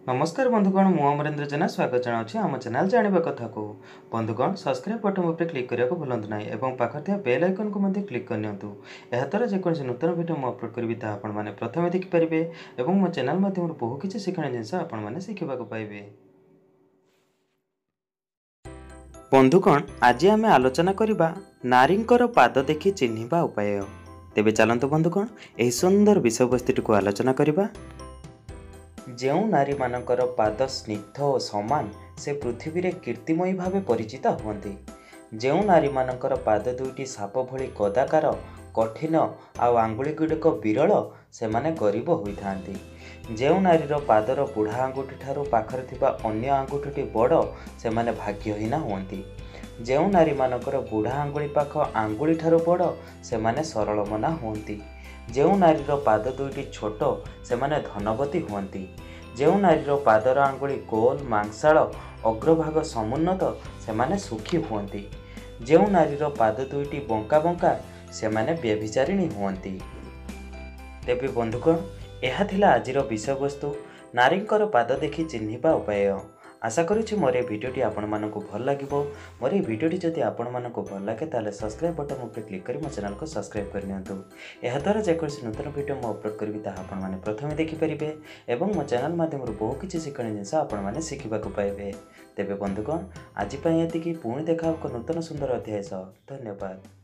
नमस्कार बंधुगण मु अमरेंद्र जेना स्वागत जनाऊँ आम चैनल जानवा कथा को बंधुगण सब्सक्राइब बटन उपर क्लिक करने को भूलु ना और पाखे बेल आइकन को क्लिक करनी याद्वारा जेकोसी नूतन वीडियो मुझे अपलोड करी आपने प्रथम देखिपारे और मो चैनल माध्यम बहु किसी शिक्षण जिनस आपने शिखा पाइबे। बंधुगण आज आम आलोचना करवा नारींकर पाद देखि चिन्हिबा उपाय। तेबे चलतु बंधुगण यह सुंदर विषय वस्तुटी को आलोचना करवा। जो नारी मानकर पाद स्निग्ध और समान से पृथ्वी रे कीर्तिमयी भाव परिचित हुअन्ति। जो नारी मानकर पाद दुईटी साप भली कदाकार कठिन आउ आंगुली गुड़िक विरल से माने गरीब होइथांती। जो नारीर पादर बुढ़ा आंगुठी ठारू पाखरे थिबा अन्य आंगुठी बड़ से माने भाग्यहीन हुअन्ति। जो नारी मानकर बुढ़ा आंगुली पाख आंगुली ठारू बड़ से माने सरल मना हुअन्ति। जो नारीर पाद दुईटी छोट से माने धनवती हुअन्ति। जो नारीर पादर आंगुली गोल मांसाल अग्रभाग समुन्नत से माने सुखी हुअन्ति। जो नारीर पाद दुईटी बंका बंका से माने व्यभिचारिणी हुअन्ति। तेबे बंधुगण यह थिला आजिर विषय वस्तु नारींकर पाद देखि चिन्हिबा उपाय। आशा करुछि मोर भिडियोटी आपण मानकु भल लागिबो। मोर भिडियोटी जदि आपण मानकु भल लागे ताले सब्सक्राइब बटन उपर क्लिक करी मो चैनल को सब्सक्राइब कर नियंतु। एहा द्वारा जेकोसी नूतन वीडियो मु अपलोड करबी ता आपण माने प्रथमे देखि परिबे एवं मो चैनल माध्यम बहु किछि शिक्षण जिनस आपण माने शिखिबा को पाइबे। तेबे बंधुगण आज पय एतिकी पुणी देखा नूतन सुंदर अध्याय। धन्यवाद।